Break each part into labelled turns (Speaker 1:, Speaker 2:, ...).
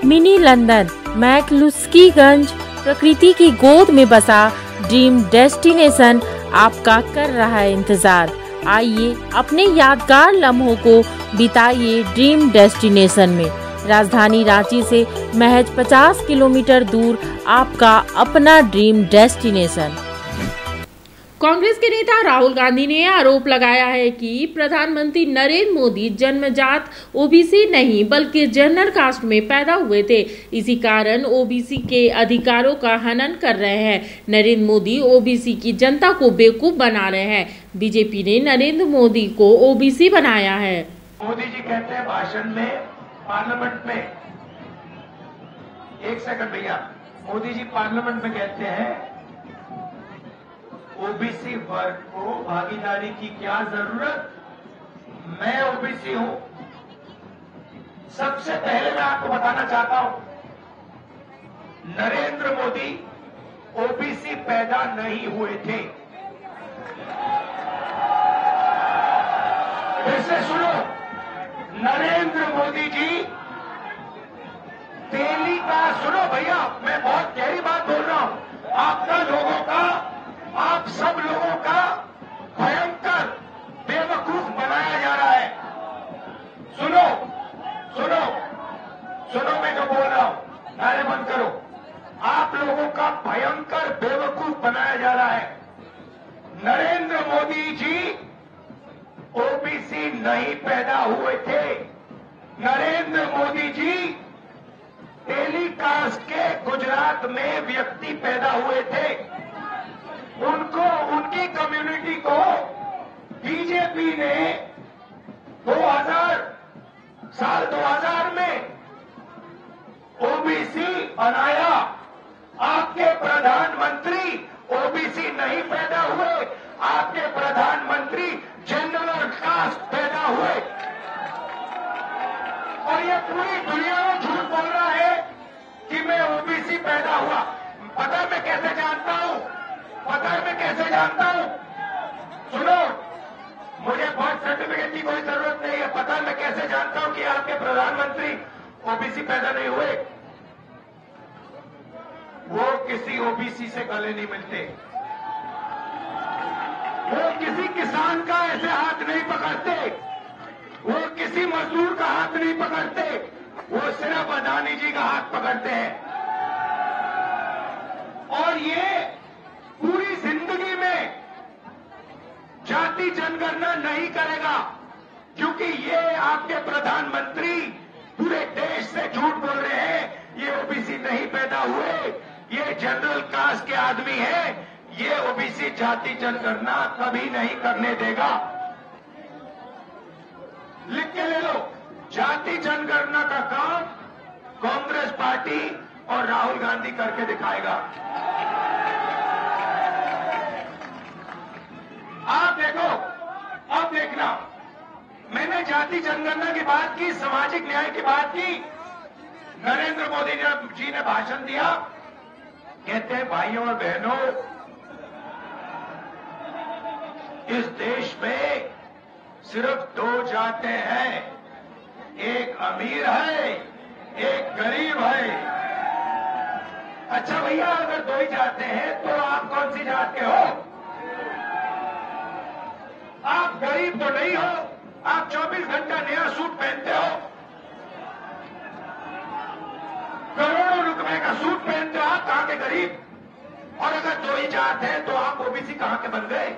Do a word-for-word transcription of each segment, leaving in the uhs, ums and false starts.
Speaker 1: Mini London McCluskieganj प्रकृति की गोद में बसा ड्रीम डेस्टिनेशन आपका कर रहा है इंतजार। आइए अपने यादगार लम्हों को बिताइए ड्रीम डेस्टिनेशन में। राजधानी रांची से महज पचास किलोमीटर दूर आपका अपना ड्रीम डेस्टिनेशन। कांग्रेस के नेता राहुल गांधी ने आरोप लगाया है कि प्रधानमंत्री नरेंद्र मोदी जन्मजात ओबीसी नहीं बल्कि जनरल कास्ट में पैदा हुए थे। इसी कारण ओबीसी के अधिकारों का हनन कर रहे हैं। नरेंद्र मोदी ओबीसी की जनता को बेवकूफ बना रहे हैं। बीजेपी ने नरेंद्र मोदी को ओबीसी बनाया है।
Speaker 2: मोदी जी कहते हैं भाषण में पार्लियामेंट में, एक सेकंड भैया, मोदी जी पार्लियामेंट में कहते हैं ओबीसी वर्ग को भागीदारी की क्या जरूरत, मैं ओबीसी हूं। सबसे पहले मैं आपको बताना चाहता हूं, नरेंद्र मोदी ओबीसी पैदा नहीं हुए थे। फिर से सुनो, नरेंद्र मोदी जी दिल्ली का, सुनो भैया, मैं बहुत गहरी बात बोल रहा हूं, आपका लोगों का, आप सब लोगों का भयंकर बेवकूफ बनाया जा रहा है। सुनो सुनो सुनो मैं जो बोल रहा हूं, नारे बंद करो। आप लोगों का भयंकर बेवकूफ बनाया जा रहा है। नरेंद्र मोदी जी ओबीसी नहीं पैदा हुए थे। नरेंद्र मोदी जी टेलीकास्ट के गुजरात में व्यक्ति पैदा हुए थे। उनको, उनकी कम्युनिटी को बीजेपी ने दो हज़ार साल दो हज़ार में ओबीसी बनाया। आपके प्रधानमंत्री ओबीसी नहीं पैदा हुए, आपके प्रधानमंत्री जनरल कास्ट पैदा हुए। और ये पूरी दुनिया में झूठ बोल रहा है कि मैं ओबीसी पैदा हुआ। पता है मैं कैसे जानता हूं, पता है मैं कैसे जानता हूं? सुनो, मुझे बर्थ सर्टिफिकेट की कोई जरूरत नहीं है। पता है मैं कैसे जानता हूं कि आपके प्रधानमंत्री ओबीसी पैदा नहीं हुए? वो किसी ओबीसी से गले नहीं मिलते, वो किसी किसान का ऐसे हाथ नहीं पकड़ते, वो किसी मजदूर का हाथ नहीं पकड़ते, वो सिर्फ अदानी जी का हाथ पकड़ते हैं। और ये पूरी जिंदगी में जाति जनगणना नहीं करेगा, क्योंकि ये आपके प्रधानमंत्री पूरे देश से झूठ बोल रहे हैं। ये ओबीसी नहीं पैदा हुए, ये जनरल कास्ट के आदमी है, ये ओबीसी जाति जनगणना कभी नहीं करने देगा। लिख के ले लो, जाति जनगणना का काम कांग्रेस पार्टी और राहुल गांधी करके दिखाएगा। आप देखो, अब देखना, मैंने जाति जनगणना की बात की, सामाजिक न्याय की बात की। नरेंद्र मोदी जी ने भाषण दिया, कहते हैं भाइयों और बहनों, इस देश में सिर्फ दो जातें हैं, एक अमीर है, एक गरीब है। अच्छा भैया, अगर दो ही जाते हैं तो आप कौन सी जात के हो? आप गरीब तो नहीं हो, आप चौबीस घंटा नया सूट पहनते हो, करोड़ों रुपए का सूट पहनते हो, आप कहां के गरीब? और अगर दो ही जात है तो आप ओबीसी कहां के बन गए?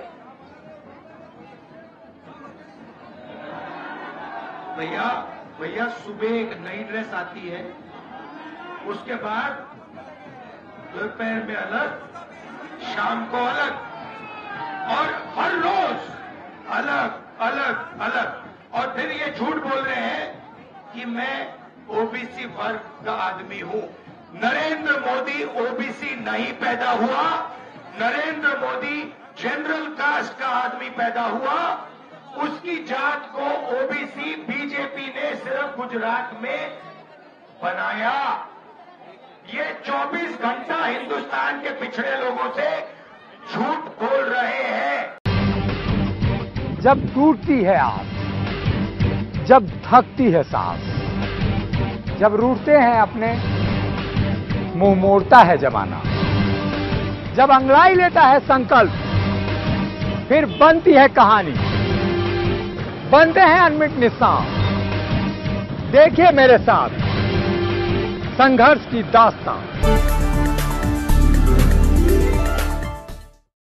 Speaker 2: भैया भैया सुबह एक नई ड्रेस आती है, उसके बाद दोपहर में अलग, शाम को अलग, और हर रोज अलग अलग अलग। और फिर ये झूठ बोल रहे हैं कि मैं ओबीसी वर्ग का आदमी हूं। नरेंद्र मोदी ओबीसी नहीं पैदा हुआ, नरेंद्र मोदी जनरल कास्ट का आदमी पैदा हुआ। उसकी जात को ओबीसी बीजेपी ने सिर्फ गुजरात में बनाया। ये चौबीस घंटा हिंदुस्तान के पिछड़े लोगों से झूठ बोल रहे हैं।
Speaker 3: जब टूटती है आस, जब थकती है सांस, जब रूठते हैं अपने, मुंह मोड़ता है जमाना। जब अंगड़ाई लेता है संकल्प, फिर बनती है कहानी, बनते हैं अनमिट निशान। देखिए मेरे साथ संघर्ष की दास्तां।